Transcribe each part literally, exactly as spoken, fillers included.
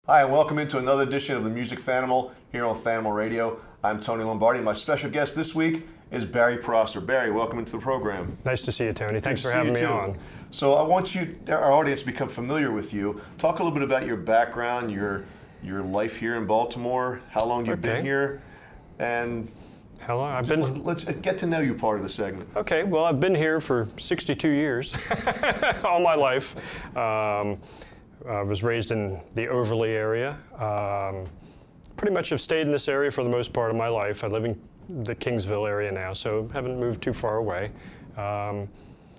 Hi, and welcome into another edition of the Music Fanimal here on Fanimal Radio. I'm Tony Lombardi. My special guest this week is Barry Prosser. Barry, welcome into the program. Nice to see you, Tony. Thanks Good for to having see me you too. on. So I want you, our audience, to become familiar with you. Talk a little bit about your background, your your life here in Baltimore, how long you've Okay. been here, and How long? I've just been. let, let's get to know you part of the segment. Okay, well, I've been here for sixty-two years, all my life. Um, I was raised in the Overley area. Um, pretty much have stayed in this area for the most part of my life. I live in the Kingsville area now, so haven't moved too far away. Um,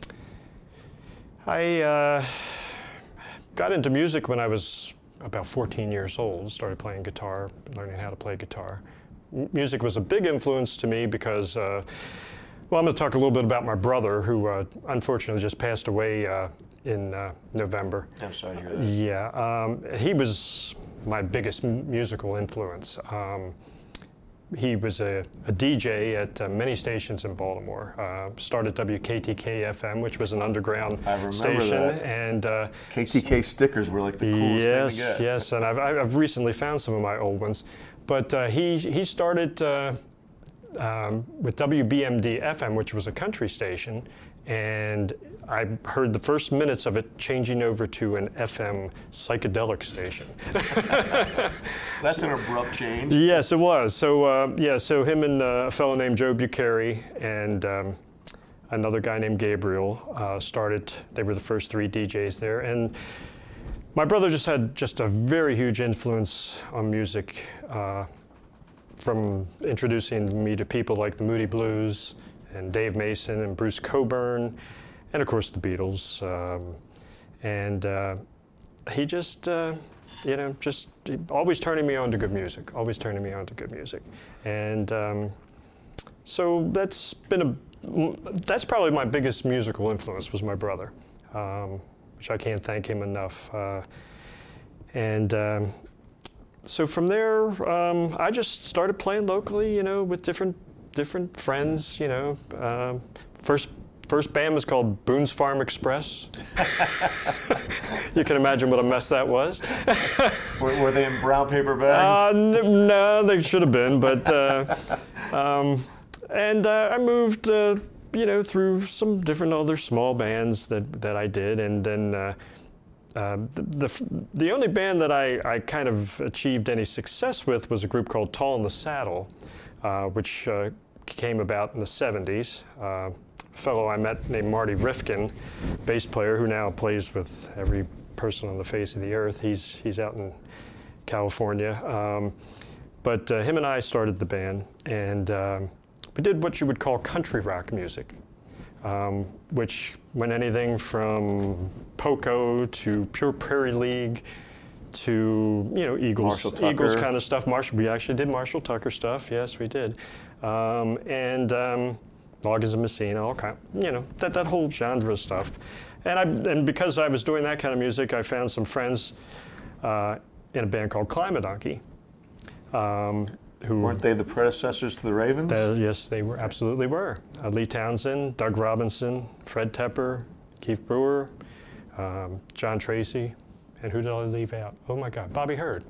I uh, got into music when I was about fourteen years old, started playing guitar, learning how to play guitar. M music was a big influence to me because, uh, well, I'm going to talk a little bit about my brother, who uh, unfortunately just passed away uh, in uh, November. I'm sorry to hear that. Yeah, um, he was my biggest m musical influence. Um, he was a, a D J at uh, many stations in Baltimore. Uh, started W K T K F M, which was an underground I remember station, that. and uh, K T K stickers were like the coolest yes, thing to get. yes, and I've I've recently found some of my old ones, but uh, he he started uh, um, with W B M D F M, which was a country station, and I heard the first minutes of it changing over to an F M psychedelic station. That's an abrupt change. Yes, it was. So uh, yeah, so him and uh, a fellow named Joe Bucari and um, another guy named Gabriel uh, started. They were the first three D Js there, and my brother just had just a very huge influence on music, uh, from introducing me to people like the Moody Blues and Dave Mason and Bruce Cockburn, and of course the Beatles. Um, and uh, he just, uh, you know, just always turning me on to good music, always turning me on to good music. And um, so that's been a, that's probably my biggest musical influence was my brother, um, which I can't thank him enough. Uh, and um, so from there, um, I just started playing locally, you know, with different different friends, you know. Um, first first band was called Boone's Farm Express. You can imagine what a mess that was. were, were they in brown paper bags? Uh, n no, they should have been, but uh, um, and uh, I moved, uh, you know, through some different other small bands that that I did, and then uh, uh, the, the the only band that I I kind of achieved any success with was a group called Tall in the Saddle, uh, which uh, came about in the seventies. Uh, a fellow I met named Marty Rifkin, bass player, who now plays with every person on the face of the earth. He's he's out in California, um, but uh, him and I started the band, and um, we did what you would call country rock music, um, which went anything from Poco to Pure Prairie League to, you know, Eagles, Eagles kind of stuff. Marshall, we actually did Marshall Tucker stuff. Yes, we did, um, and um, Loggins and Messina, all kind, you know, that that whole genre of stuff. And I and because I was doing that kind of music, I found some friends uh, in a band called Climadonkey. Um, who Weren't they the predecessors to the Ravens? Uh, yes, they were, absolutely were. Uh, Lee Townsend, Doug Robinson, Fred Tepper, Keith Brewer, um, John Tracy, and who did I leave out? Oh my God, Bobby Hurd.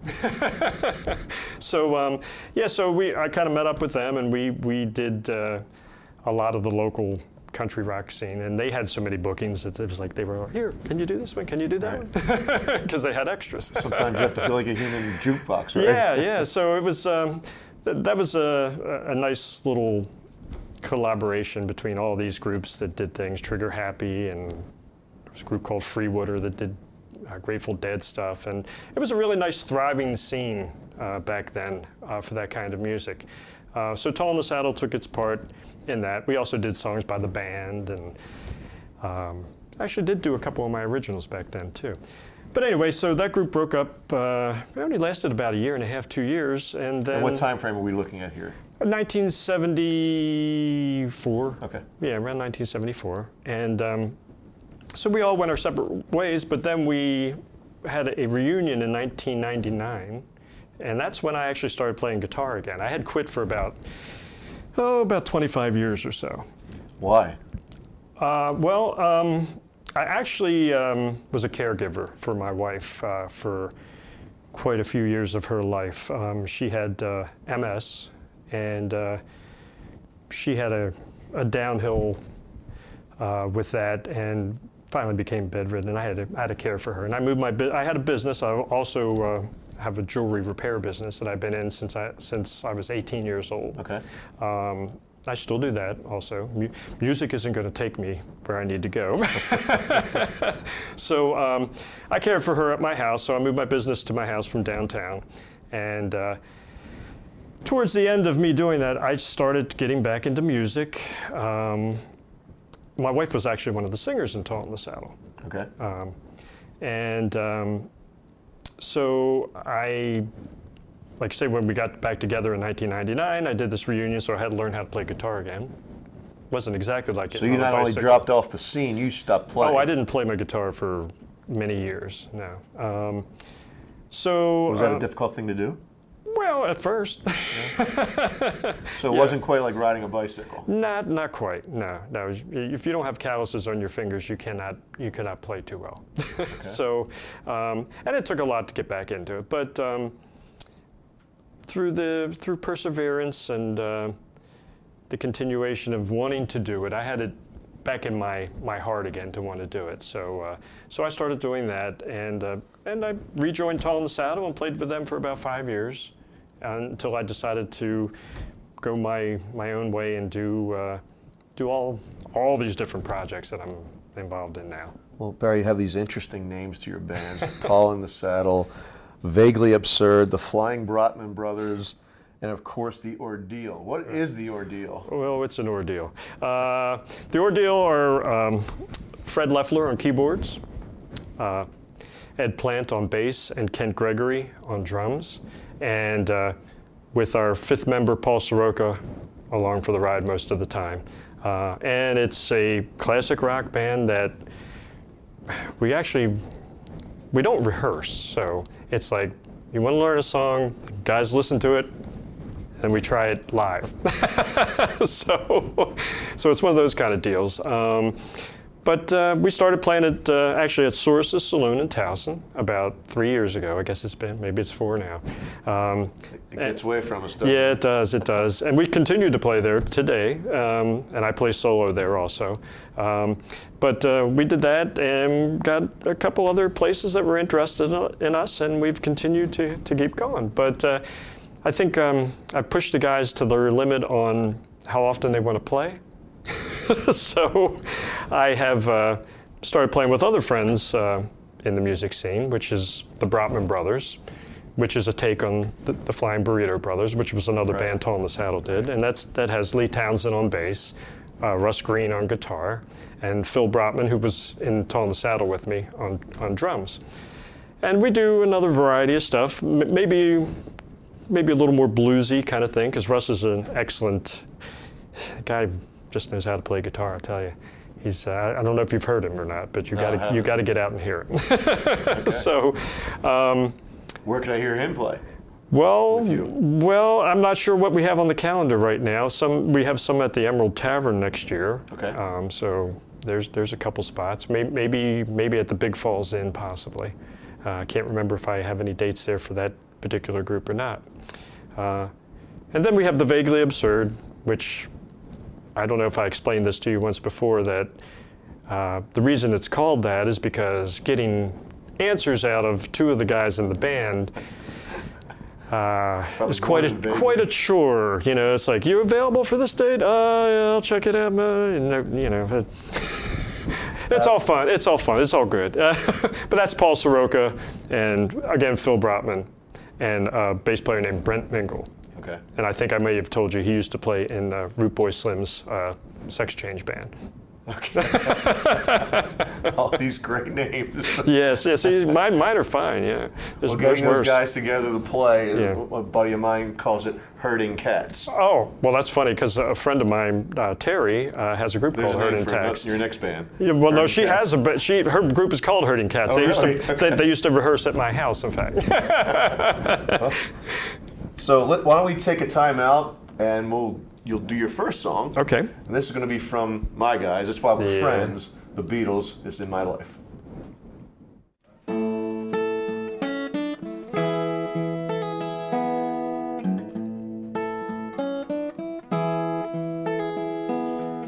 So um, yeah, so we I kind of met up with them, and we we did uh, a lot of the local country rock scene, and they had so many bookings that it was like they were like, here, can you do this one? Can you do that right. one? Because they had extras. Sometimes you have to feel like a human jukebox, right? Yeah, yeah. So it was um, th that was a, a nice little collaboration between all these groups that did things. Trigger Happy, and there was a group called Freewooder that did uh, Grateful Dead stuff, and it was a really nice, thriving scene uh, back then uh, for that kind of music. Uh, so Tall in the Saddle took its part in that. We also did songs by the band, and um, actually did do a couple of my originals back then too. But anyway, so that group broke up. Uh, it only lasted about a year and a half, two years, and then. And what time frame are we looking at here? nineteen seventy-four. Okay. Yeah, around nineteen seventy-four, and um, so we all went our separate ways. But then we had a reunion in nineteen ninety-nine. And that's when I actually started playing guitar again. I had quit for about, oh, about twenty-five years or so. Why? Uh, well, um, I actually um, was a caregiver for my wife uh, for quite a few years of her life. Um, she had uh, M S, and uh, she had a, a downhill uh, with that, and finally became bedridden. And I had to, I had to care for her. And I moved my. I had a business. I also uh, have a jewelry repair business that I've been in since I since I was eighteen years old. Okay. Um, I still do that also. M music isn't going to take me where I need to go. So um, I cared for her at my house, so I moved my business to my house from downtown. And uh, towards the end of me doing that, I started getting back into music. Um, my wife was actually one of the singers in Tall in the Saddle. Okay. Um, and um, so I Like say when we got back together in nineteen ninety-nine, I did this reunion, so I had to learn how to play guitar again. Wasn't exactly like it. So you not only dropped off the scene, you stopped playing. Oh, I didn't play my guitar for many years, no. Um, so was that uh, a difficult thing to do? Well, at first. Yeah. So it Yeah. wasn't quite like riding a bicycle. Not, not quite. No, no. If you don't have calluses on your fingers, you cannot, you cannot play too well. Okay. So, um, and it took a lot to get back into it, but. Um, Through the through perseverance and uh, the continuation of wanting to do it, I had it back in my my heart again to want to do it. So uh, so I started doing that, and uh, and I rejoined Tall in the Saddle and played with them for about five years, until I decided to go my my own way and do uh, do all all these different projects that I'm involved in now. Well, Barry, you have these interesting names to your bands: Tall in the Saddle, Vaguely Absurd, the Flying Brotman Brothers, and of course the Ordeal. What is the Ordeal? Well, it's an ordeal. Uh, the Ordeal are um, Fred Leffler on keyboards, uh, Ed Plant on bass, and Kent Gregory on drums, and uh, with our fifth member, Paul Soroka, along for the ride most of the time. Uh, and it's a classic rock band that we actually, we don't rehearse, so it's like, you want to learn a song, guys listen to it, and we try it live. so, so it's one of those kind of deals. Um, but uh, we started playing it uh, actually at Source's Saloon in Towson about three years ago. I guess it's been, maybe it's four now. Um, it gets away from us, doesn't yeah, it? it does, it does. And we continue to play there today, um, and I play solo there also. Um, but uh, we did that and got a couple other places that were interested in us, and we've continued to, to keep going. But uh, I think um, I pushed the guys to their limit on how often they want to play. So I have uh, started playing with other friends uh, in the music scene, which is the Brotman Brothers, which is a take on the, the Flying Burrito Brothers, which was another right. band Tall in the Saddle did. And that's, that has Lee Townsend on bass, uh, Russ Green on guitar, and Phil Brotman, who was in Tall in the Saddle with me, on, on drums. And we do another variety of stuff, M maybe, maybe a little more bluesy kind of thing, because Russ is an excellent guy. Just knows how to play guitar, I tell you. He's, uh, I don't know if you've heard him or not, but you no, got to you got to get out and hear it. Okay. So, um, where can I hear him play? Well, well, I'm not sure what we have on the calendar right now. Some we have some at the Emerald Tavern next year. Okay. Um, so there's there's a couple spots. Maybe maybe maybe at the Big Falls Inn possibly. Uh, I can't remember if I have any dates there for that particular group or not. Uh, and then we have the Vaguely Absurd, which. I don't know if I explained this to you once before, that uh, the reason it's called that is because getting answers out of two of the guys in the band uh, is quite a quite a chore. You know, it's like, you available for this date? Uh, yeah, I'll check it out. Uh, you know, it, it's all fun. It's all fun. It's all good. Uh, but that's Paul Soroka, and again Phil Brotman, and a bass player named Brent Mingle. Okay. And I think I may have told you he used to play in uh, Root Boy Slim's uh, Sex Change band. Okay. All these great names. Yes, yes. Mine, mine are fine. Yeah. There's, Well, getting those worse. guys together to play is Yeah. what a buddy of mine calls it, herding cats. Oh, well, that's funny because a friend of mine, uh, Terry, uh, has a group There's called a name Herding for Cats. your next band. Yeah, well, no, Herding she Cats. has a, but she her group is called Herding Cats. Oh, they used really? to they, they used to rehearse at my house, in fact. Well, so let, why don't we take a time out and we'll you'll do your first song. Okay. And this is going to be from my guys. That's why we're Yeah. friends. The Beatles is In My Life.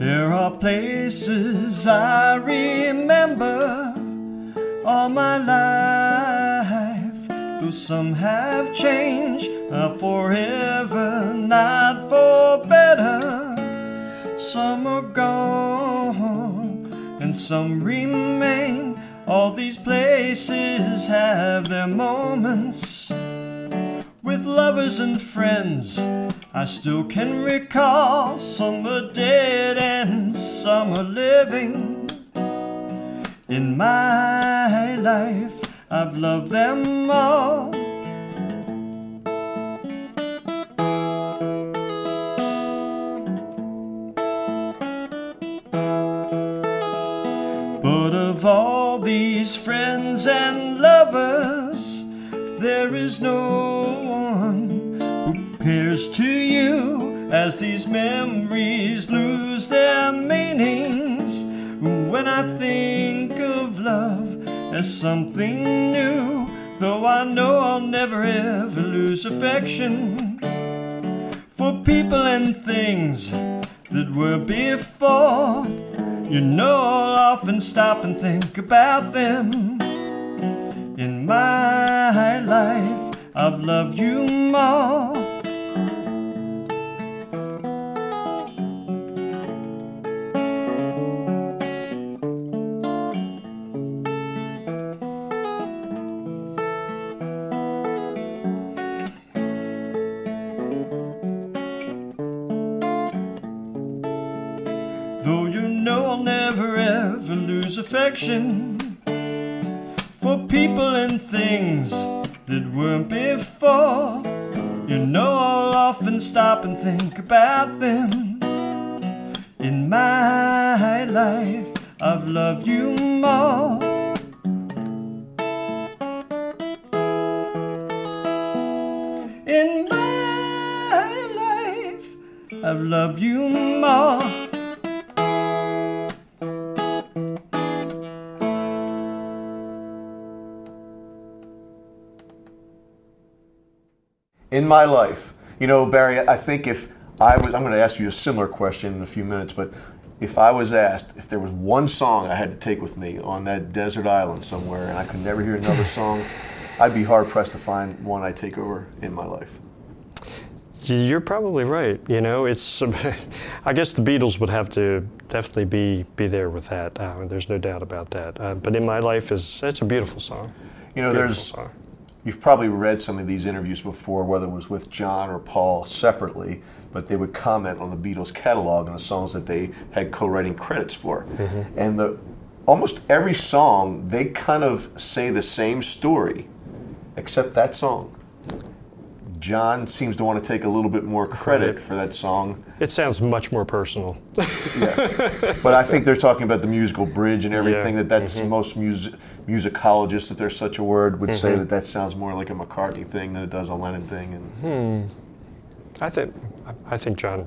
There are places I remember all my life, though some have changed uh, forever, not for better. Some are gone and some remain. All these places have their moments. With lovers and friends, I still can recall. Some are dead and some are living. In my life, I've loved them all. But of all these friends and lovers, there is no one who compares to you, as these memories lose their meanings. When I think of love as something new, though I know I'll never ever lose affection for people and things that were before. You know I'll often stop and think about them. In my life, I've loved you more. Though you know I'll never ever lose affection for people and things that weren't before. You know I'll often stop and think about them. In my life, I've loved you more. In my life, I've loved you more. In my life, you know, Barry, I think if I was, I'm going to ask you a similar question in a few minutes, but if I was asked if there was one song I had to take with me on that desert island somewhere and I could never hear another song, I'd be hard pressed to find one I take over in my life. You're probably right. You know, it's. I guess the Beatles would have to definitely be be there with that. Uh, there's no doubt about that. Uh, but in my life is it's a beautiful song. You know, beautiful there's. Song. You've probably read some of these interviews before, whether it was with John or Paul separately, but they would comment on the Beatles catalog and the songs that they had co-writing credits for. Mm-hmm. And the almost every song, they kind of say the same story, except that song. John seems to want to take a little bit more credit for that song. It sounds much more personal. Yeah, but I think they're talking about the musical bridge and everything. Yeah. That that's Mm-hmm. most music musicologists, if there's such a word, would Mm-hmm. say that that sounds more like a McCartney thing than it does a Lennon thing. And Hmm. I think I think John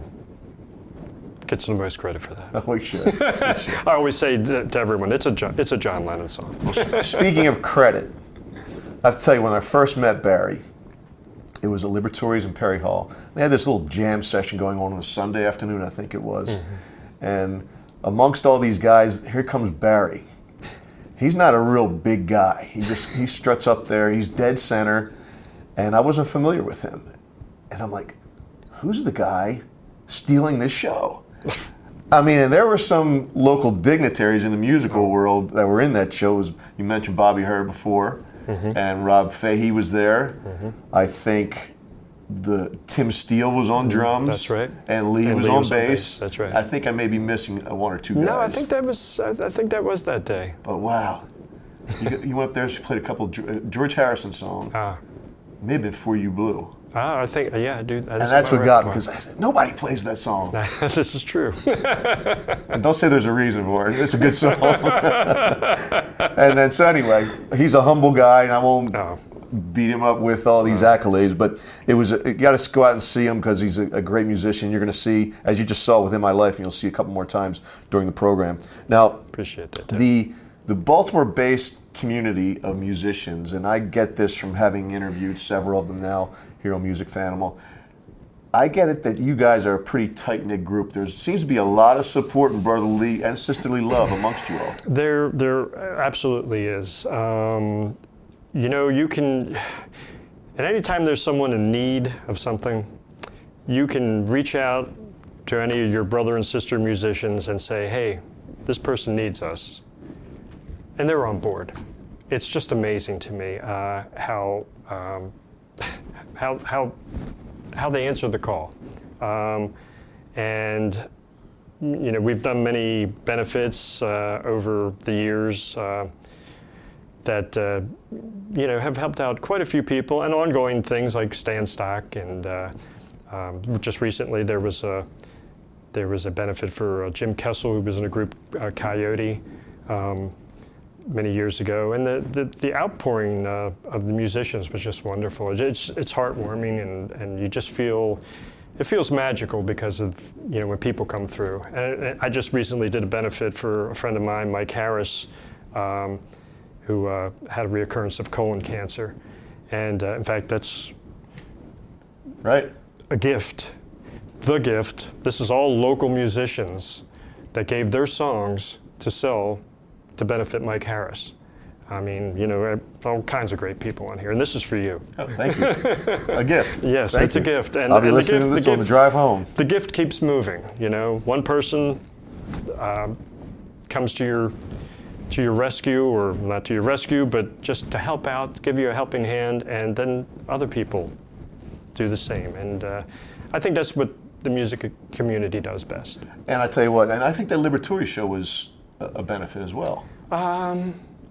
gets the most credit for that. oh, we should. We should. I always say to to everyone, it's a John, it's a John Lennon song. Speaking of credit, I have to tell you, when I first met Barry, it was at Libertori's in Perry Hall. They had this little jam session going on on a Sunday afternoon, I think it was. Mm-hmm. And amongst all these guys, here comes Barry. He's not a real big guy. He just he struts up there. He's dead center, and I wasn't familiar with him. And I'm like, who's the guy stealing this show? I mean, and there were some local dignitaries in the musical world that were in that show. It was, you mentioned Bobby Hurd before. Mm-hmm. And Rob Fahey was there. Mm-hmm. I think the Tim Steele was on drums. That's right. And Lee, and was, Lee on was on bass. bass. That's right. I think I may be missing one or two guys. No, I think that was I, I think that was that day. But wow, you, you went up there. She played a couple George Harrison songs. Ah. It may have been For You Blue. Ah, I think yeah, dude. And that's what got me, because I said nobody plays that song. This is true. And don't say there's a reason for it. It's a good song. And then so anyway, he's a humble guy, and I won't Oh. beat him up with all these accolades. But it was a, you got to go out and see him because he's a, a great musician. You're going to see, as you just saw with In My Life, and you'll see a couple more times during the program. Now, appreciate that. Too. The the Baltimore-based community of musicians, and I get this from having interviewed several of them now here on Music Fanimal, I get it that you guys are a pretty tight-knit group. There seems to be a lot of support and brotherly and sisterly love amongst you all. There, there absolutely is. Um, you know, you can, and anytime there's someone in need of something, you can reach out to any of your brother and sister musicians and say, hey, this person needs us. And they're on board. It's just amazing to me uh, how, um, how, how, how they answer the call. Um, and, you know, we've done many benefits uh, over the years uh, that, uh, you know, have helped out quite a few people, and ongoing things like Stand Stock. And uh, um, just recently there was a, there was a benefit for uh, Jim Kessel, who was in a group, uh, Coyote, um, many years ago, and the the, the outpouring uh, of the musicians was just wonderful. It's it's heartwarming, and and you just feel, it feels magical because of, you know, when people come through. And I just recently did a benefit for a friend of mine, Mike Harris, um, who uh, had a reoccurrence of colon cancer, and uh, in fact that's right a gift. The gift. This is all local musicians that gave their songs to sell to benefit Mike Harris. I mean, you know, all kinds of great people on here, and this is for you. Oh, thank you. A gift. Yes, thank it's you. a gift. And, I'll be and listening the gift, to this the on the gift, drive home. The gift keeps moving. You know, one person um, comes to your to your rescue, or not to your rescue, but just to help out, give you a helping hand, and then other people do the same. And uh, I think that's what the music community does best. And I tell you what, and I think that Liberatory show was a, a benefit as well. Um,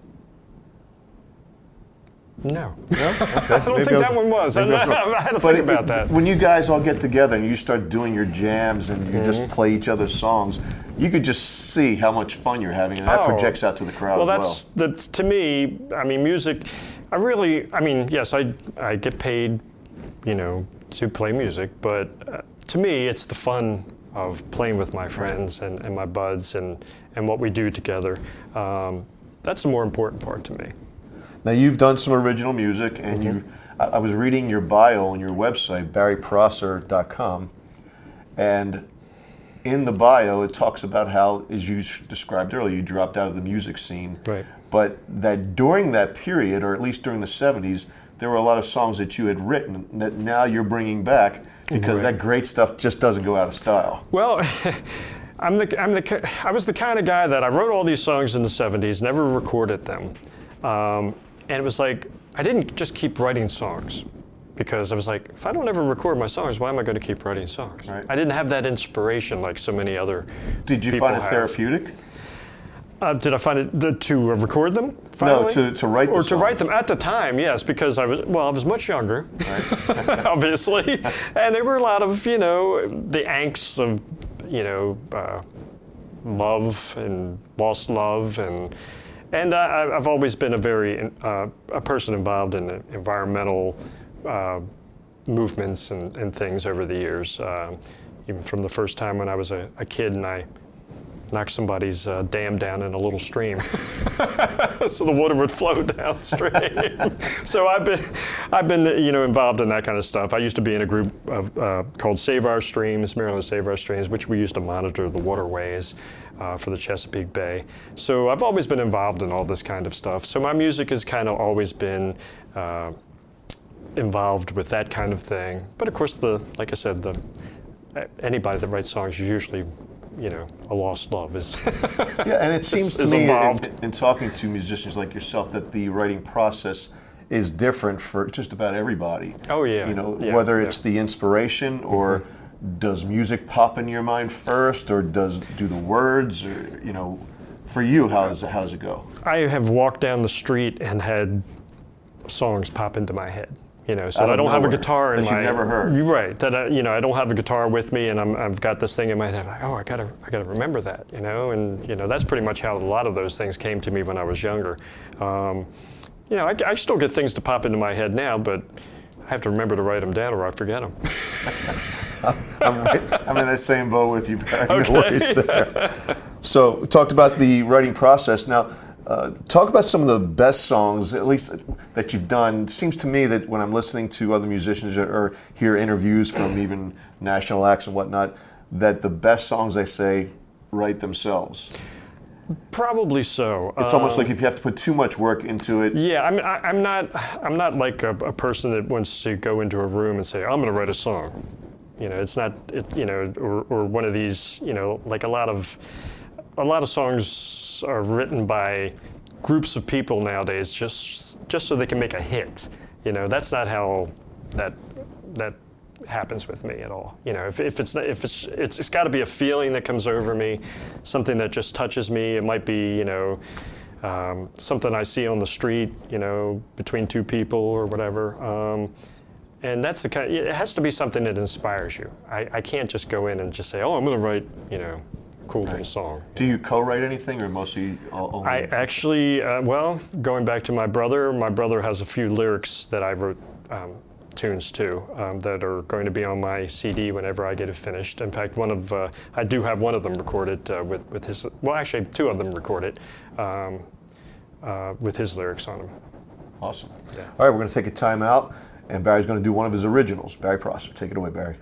no. No? Okay. I don't Maybe think I was, that one was. I, I had to but think it, about that. When you guys all get together and you start doing your jams and you mm-hmm. just play each other's songs, you could just see how much fun you're having, and that oh, projects out to the crowd well, as that's well. the, to me, I mean, music, I really, I mean, yes, I, I get paid, you know, to play music, but uh, to me, it's the fun of playing with my friends and, and my buds and, and what we do together. Um, that's the more important part to me. Now, you've done some original music, and mm-hmm. you, I, I was reading your bio on your website, barry prosser dot com, and in the bio, it talks about how, as you described earlier, you dropped out of the music scene. Right. But that during that period, or at least during the seventies, there were a lot of songs that you had written that now you're bringing back because right. that great stuff just doesn't go out of style. Well, I'm the, I'm the, I was the kind of guy that I wrote all these songs in the seventies, never recorded them. Um, and it was like, I didn't just keep writing songs, because I was like, if I don't ever record my songs, why am I going to keep writing songs? Right. I didn't have that inspiration like so many other Did you people find it have. Therapeutic? Uh, did I find it th- to uh, record them? Finally? No, to, to write the Or songs. to write them at the time, yes, because I was, well, I was much younger, right. obviously. And there were a lot of, you know, the angst of, you know, uh, love and lost love. And and I, I've always been a very, uh, a person involved in environmental uh, movements and, and things over the years. Uh, even from the first time when I was a, a kid and I knock somebody's uh, dam down in a little stream, so the water would flow downstream. So I've been, I've been, you know, involved in that kind of stuff. I used to be in a group of, uh, called Save Our Streams, Maryland Save Our Streams, which we used to monitor the waterways uh, for the Chesapeake Bay. So I've always been involved in all this kind of stuff. So my music has kind of always been uh, involved with that kind of thing. But of course, the, like I said, the anybody that writes songs is usually, you know, a lost love is. Yeah, and it seems to is me, in, involved. in talking to musicians like yourself, that the writing process is different for just about everybody. Oh yeah. You know, yeah, whether yeah. it's the inspiration, or mm-hmm. does music pop in your mind first, or does do the words, or, you know, for you, how does it, how does it go? I have walked down the street and had songs pop into my head. You know, so Out I of don't have a nowhere, guitar in that my. you've never heard. You're right. That I, you know, I don't have a guitar with me, and I'm, I've got this thing in my head. Like, oh, I gotta, I gotta remember that. You know, and you know, that's pretty much how a lot of those things came to me when I was younger. Um, you know, I, I still get things to pop into my head now, but I have to remember to write them down, or I forget them. I'm, right, I'm in that same boat with you, Barry. Okay. No worries there. So we talked about the writing process. Now, Uh, talk about some of the best songs, at least that you've done. It seems to me that when I'm listening to other musicians or hear interviews from even national acts and whatnot, that the best songs they say write themselves. Probably so. It's um, almost like if you have to put too much work into it. Yeah, I'm, I, I'm not. I'm not like a, a person that wants to go into a room and say, "I'm going to write a song." You know, it's not. It, you know, or, or one of these. You know, like a lot of, a lot of songs are written by groups of people nowadays, just just so they can make a hit. You know, that's not how that that. happens with me at all. You know, if, if it's not, if it's it's it's got to be a feeling that comes over me, something that just touches me. It might be, you know, um, something I see on the street, you know, between two people or whatever. Um, and that's the kind. It has to be something that inspires you. I, I can't just go in and just say, oh, I'm going to write, you know, a cool little song. Do you co-write anything, or mostly only? I actually, uh, well, going back to my brother, my brother has a few lyrics that I wrote. Um, tunes too um, that are going to be on my C D whenever I get it finished. In fact, one of uh, I do have one of them recorded uh, with with his. Well, actually, two of them recorded um, uh, with his lyrics on them. Awesome. Yeah. All right, we're going to take a time out, and Barry's going to do one of his originals. Barry Prosser, take it away, Barry.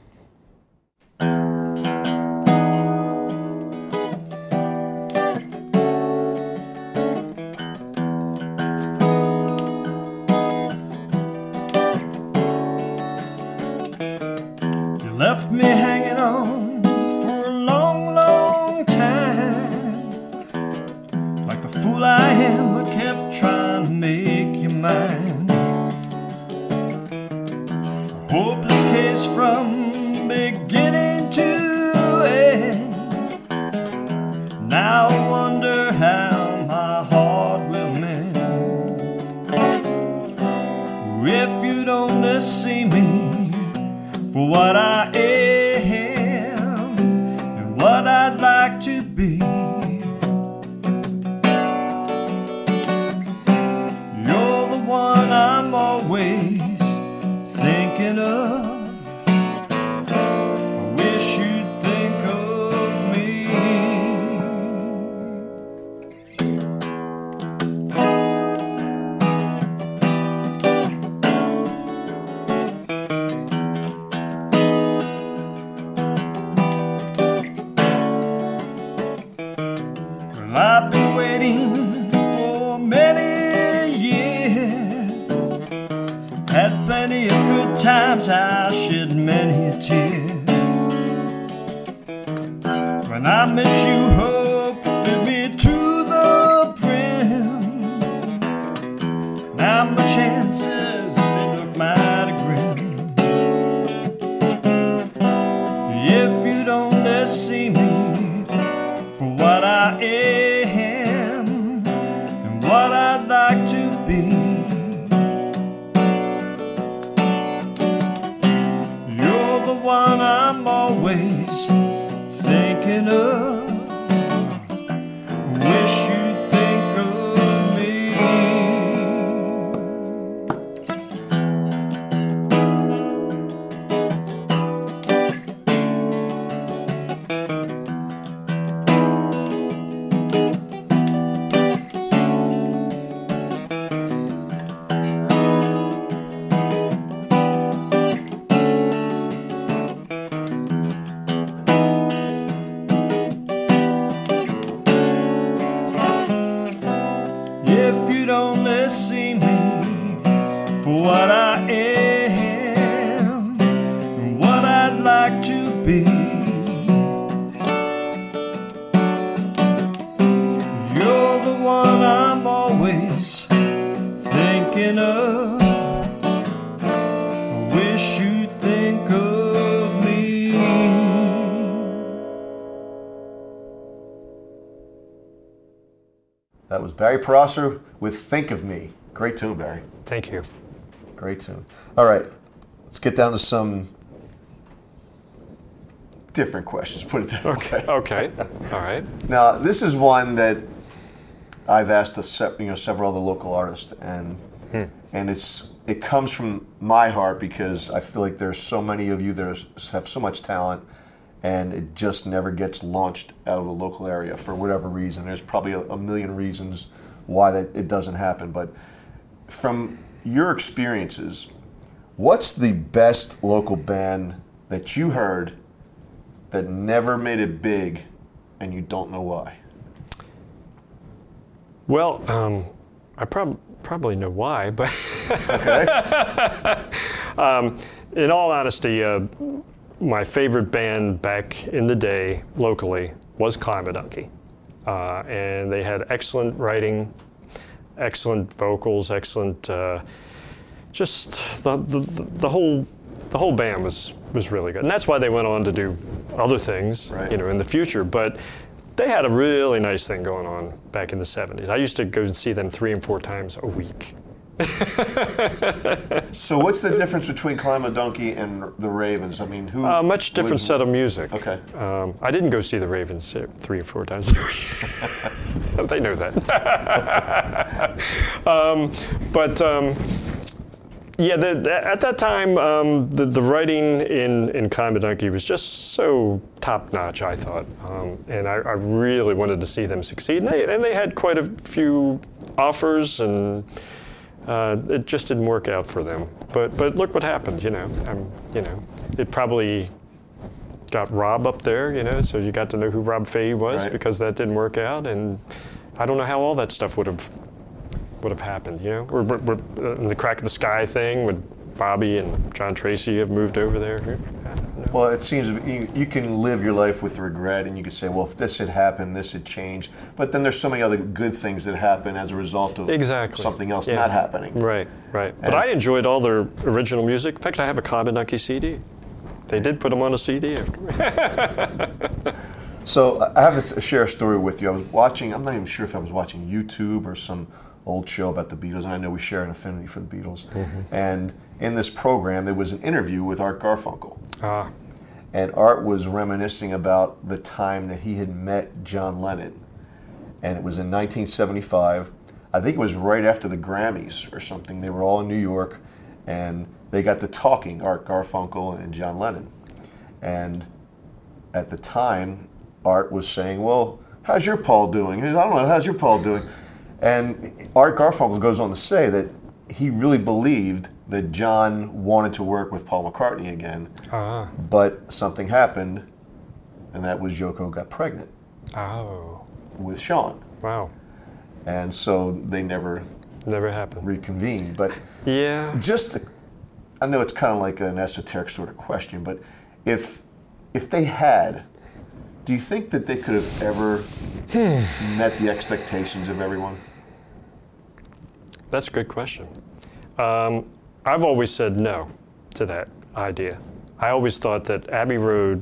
Left me hanging on for a long, long time. Like the fool I am, I kept trying to make you mine. A hopeless case from beginning to end. Now I wonder how my heart will mend. If you'd only see me for what I am and what I'd like to be. You're the one I'm always thinking of. I wish you'd think of me. I've been waiting for many years. Had plenty of good times, I shed many a tear. When I met you, hope filled me to the brim. Now my chances, they look mighty grim. If you'd only see me for what I am and what I'd like to be. You're the one I'm always thinking of. Wish you'd think of me. If you'd only see me for what I am and what I'd like to be. You're the one I'm always thinking of. I wish you'd think of me. That was Barry Prosser with Think of Me. Great tune, Barry. Thank you. Great tune. All right, let's get down to some different questions, put it that Okay. way. Okay. All right. Now, this is one that I've asked a se- you know, several other local artists, and hmm. and it's it comes from my heart because I feel like there's so many of you that are, have so much talent, and it just never gets launched out of the local area for whatever reason. There's probably a, a million reasons why that it doesn't happen. But from your experiences, what's the best local band that you heard that never made it big and you don't know why? Well, um, I prob probably know why, but Okay. um, in all honesty, uh, my favorite band back in the day locally was Climb a Donkey. Uh, and they had excellent writing, excellent vocals, excellent, uh, just the, the, the whole the whole band was, was really good. And that's why they went on to do other things, right. you know, in the future. But they had a really nice thing going on back in the seventies. I used to go and see them three and four times a week. So what's the difference between Climb a Donkey and the Ravens? I mean, who? A uh, much different was, set of music. Okay. Um, I didn't go see the Ravens three or four times a week. They know that. um, but um, yeah, the, the, at that time, um, the, the writing in, in Climb a Donkey was just so top-notch, I thought. Um, and I, I really wanted to see them succeed. And they, and they had quite a few offers, and uh, it just didn't work out for them. But but look what happened, you know. Um, you know, it probably got Rob up there, you know, so you got to know who Rob Fahey was, right. because that didn't work out. And I don't know how all that stuff would have would have happened, you know. Or, or, or the Crack of the Sky thing, would Bobby and John Tracy have moved over there? Well, it seems you, you can live your life with regret, and you could say, well, if this had happened, this had changed. But then there's so many other good things that happen as a result of exactly. something else yeah. not happening. Right, right. And but I enjoyed all their original music. In fact, I have a Climb a Donkey C D. They did put them on a C D after. So I have to share a story with you. I was watching, I'm not even sure if I was watching YouTube or some old show about the Beatles, and I know we share an affinity for the Beatles. Mm-hmm. And in this program, there was an interview with Art Garfunkel. Ah. And Art was reminiscing about the time that he had met John Lennon. And it was in nineteen seventy-five. I think it was right after the Grammys or something. They were all in New York, and they got to talking, Art Garfunkel and John Lennon. And at the time, Art was saying, well, how's your Paul doing? He said, I don't know, how's your Paul doing? And Art Garfunkel goes on to say that he really believed that John wanted to work with Paul McCartney again, Ah. but something happened, and that was Yoko got pregnant Oh. with Sean. Wow. And so they never Never happened. reconvened. But Yeah. just, to, I know it's kind of like an esoteric sort of question, but if if they had, do you think that they could have ever met the expectations of everyone? That's a good question. Um, I've always said no to that idea. I always thought that Abbey Road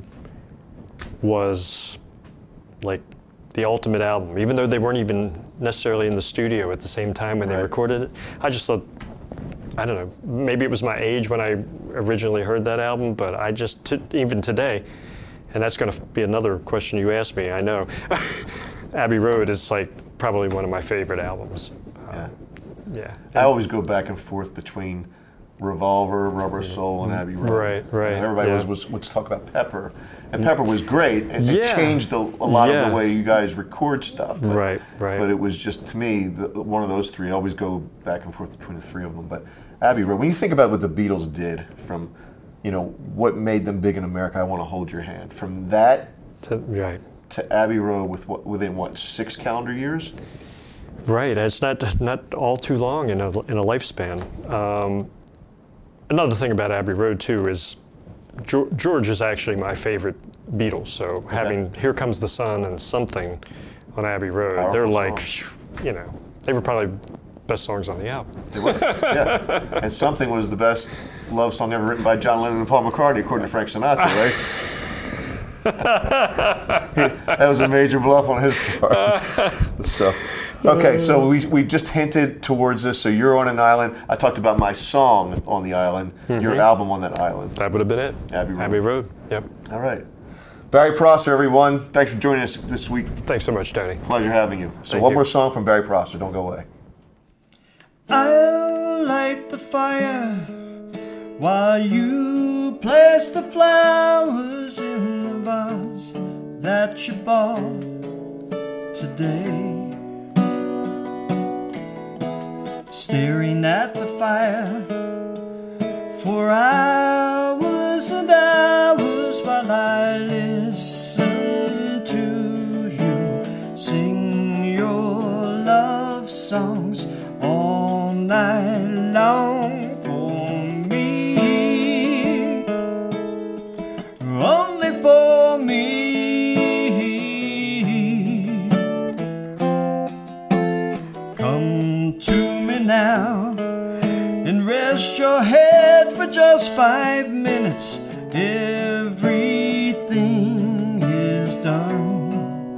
was like the ultimate album, even though they weren't even necessarily in the studio at the same time when Right. they recorded it. I just thought, I don't know, maybe it was my age when I originally heard that album, but I just, t even today, and that's going to be another question you asked me, I know, Abbey Road is like probably one of my favorite albums. Yeah. Um, yeah. I always go back and forth between Revolver, Rubber Soul, and Abbey Road. Right, right, You know, everybody yeah. was, was was talk about Pepper, and Pepper was great. And Yeah. it changed a, a lot Yeah. of the way you guys record stuff. But, Right, right. But it was just, to me, the, one of those three. I always go back and forth between the three of them. But Abbey Road, when you think about what the Beatles did, from, you know, what made them big in America, I Want to Hold Your Hand. From that To, right. to Abbey Road, with what, within what, six calendar years? Right, it's not not all too long in a in a lifespan. Um, another thing about Abbey Road too is George, George is actually my favorite Beatles. So okay. having Here Comes the Sun and Something on Abbey Road, Powerful they're like, songs. you know, they were probably best songs on the album. They were, yeah. And Something was the best love song ever written by John Lennon and Paul McCartney, according to Frank Sinatra, right? That was a major bluff on his part. So, okay, so we, we just hinted towards this. So you're on an island. I talked about my song on the island, mm-hmm. your album on that island. That would have been it. Abbey Road. Abbey Road, yep. All right. Barry Prosser, everyone. Thanks for joining us this week. Thanks so much, Tony. Pleasure having you. So Thank one you. more song from Barry Prosser. Don't go away. I'll light the fire while you place the flowers in the vase that you bought today. Staring at the fire for hours and hours while I listen to you sing your love songs all night long for me, only for me. Come to me now and rest your head for just five minutes. Everything is done.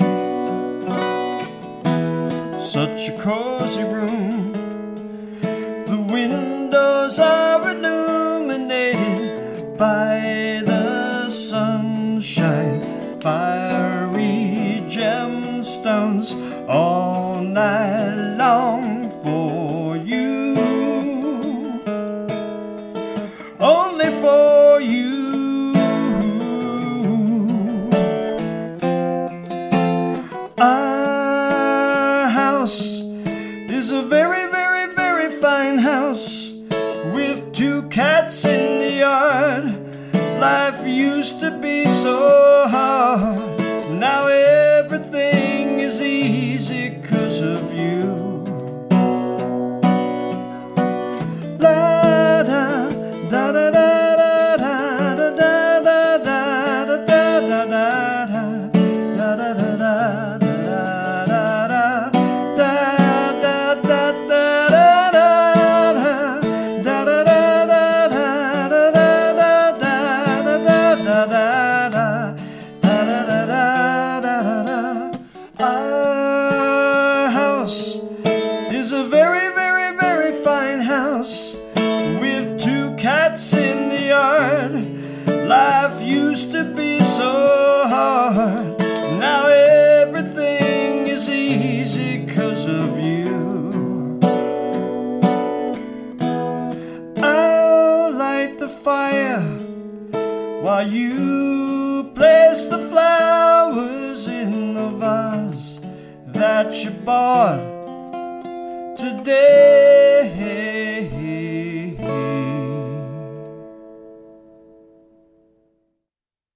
Such a cozy room. The windows are illuminated by the sunshine. Fiery gemstones all night long for you, only for you. Our house is a very, very, very fine house with two cats in the yard. Life used to be so hard, now everything is easy 'cause of you. La da da da da da da da da da da da da da da da da da. Our house is a very, very, very fine house with two cats in the yard. Life used to be so hard, now everything is easy 'cause of you. I'll light the fire while you place the flowers in the vase that you bought today.